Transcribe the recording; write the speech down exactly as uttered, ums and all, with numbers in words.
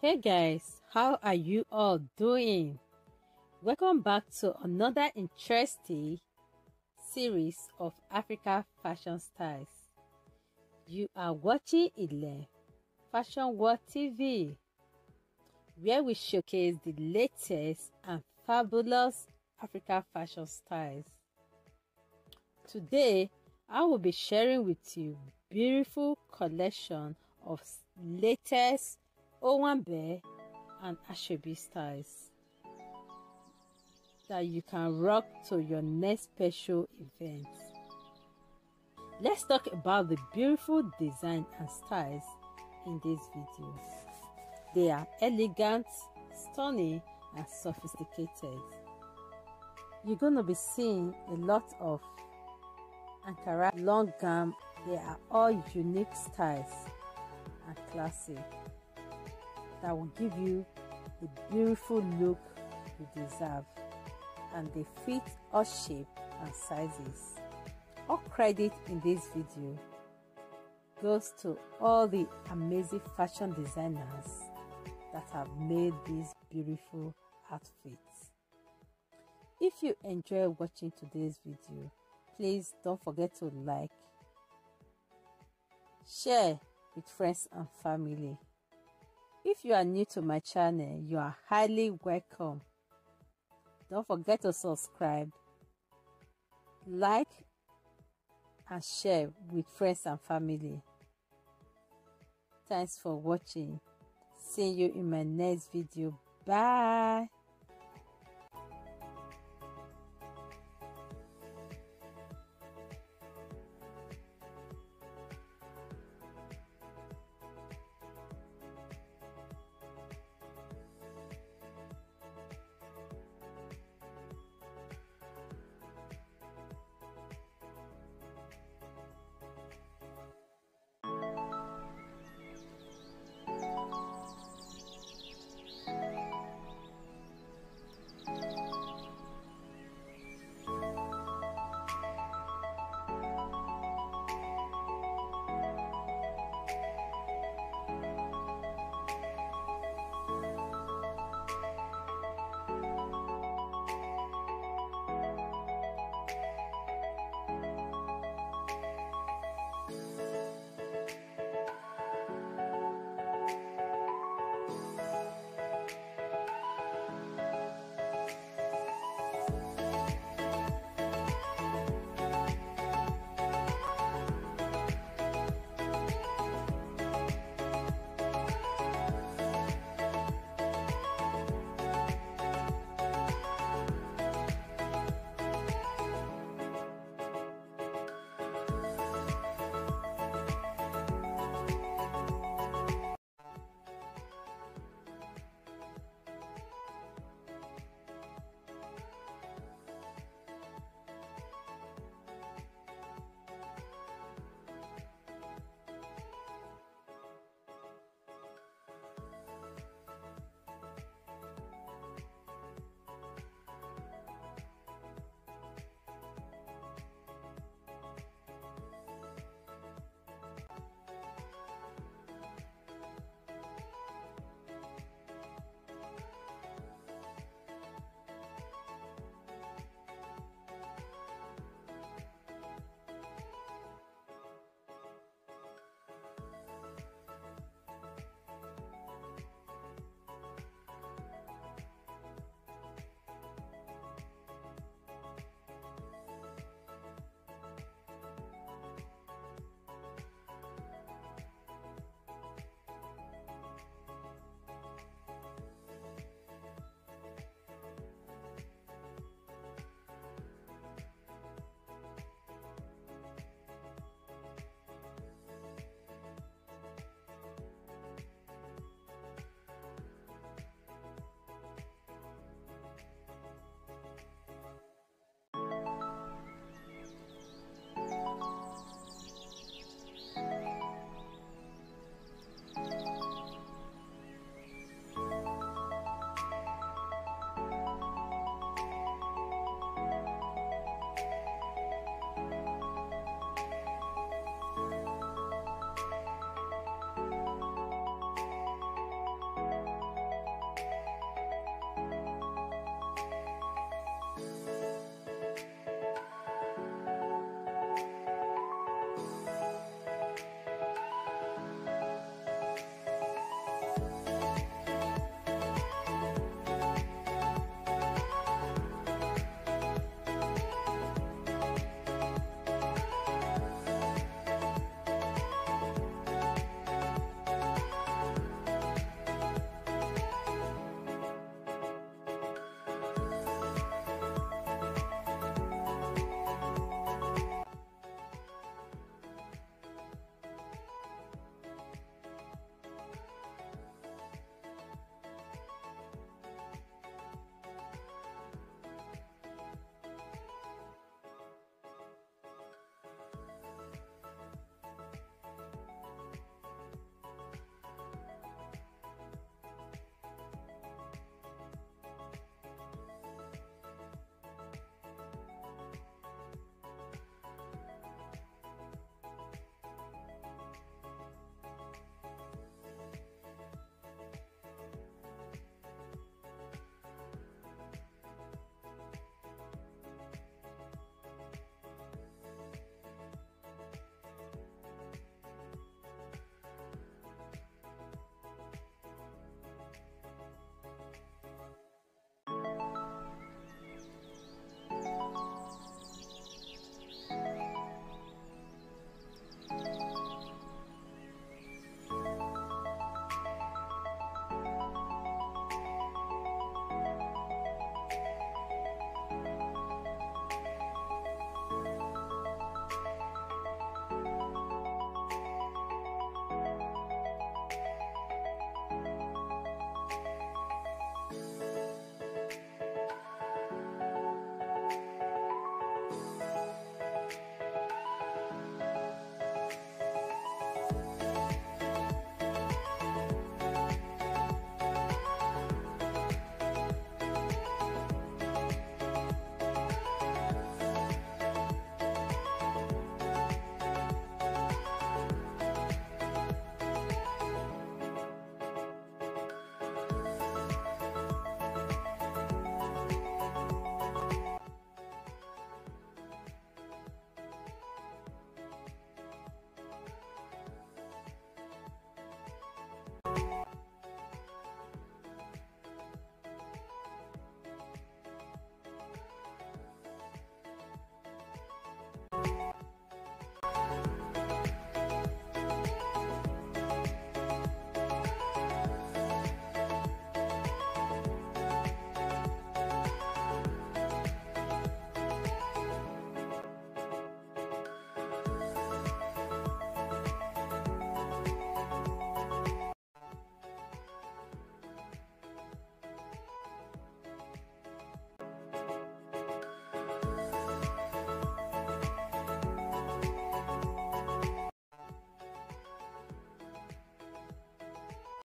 Hey guys, how are you all doing? Welcome back to another interesting series of Africa fashion styles. You are watching Ilen Fashion World T V, where we showcase the latest and fabulous Africa fashion styles. Today, I will be sharing with you beautiful collection of latest Owanbe and Asoebi styles that you can rock to your next special event. Let's talk about the beautiful design and styles in this video. They are elegant, stunning, and sophisticated. You're going to be seeing a lot of Ankara long gown. They are all unique styles and classic that will give you the beautiful look you deserve, and they fit all shapes and sizes. All credit in this video goes to all the amazing fashion designers that have made these beautiful outfits. If you enjoy watching today's video, please don't forget to like, share with friends and family. If you are new to my channel, you are highly welcome. Don't forget to subscribe, like, and share with friends and family. Thanks for watching. See you in my next video. Bye.